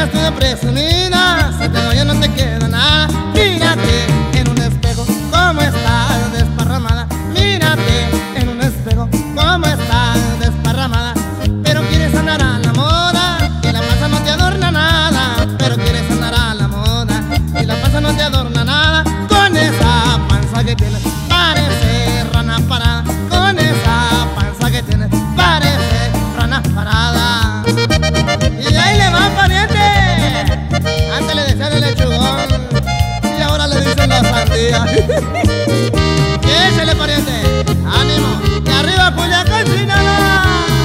tú de presumida, si te doy ya no te queda nada. Mírate en un espejo, cómo estás desparramada. Mírate en un espejo, cómo estás desparramada. Pero quieres andar a la moda y la panza no te adorna nada. Pero quieres andar a la moda y la panza no te adorna nada. Con esa panza que tienes parece rana parada. Con esa panza que tienes parece rana parada. Y ahí le va, pariente. Antes le decían el lechugón y ahora le dicen la sandía. Échale, pariente, ánimo. Y arriba Culiacán, Sinaloa.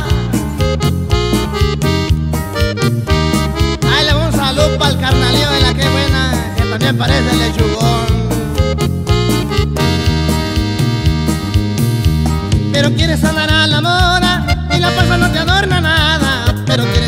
Ahí le va un saludo para el carnalío de la que buena, que también parece el lechugón. Pero quieres andar a la moda y la panza no te adorna nada. Pero quieres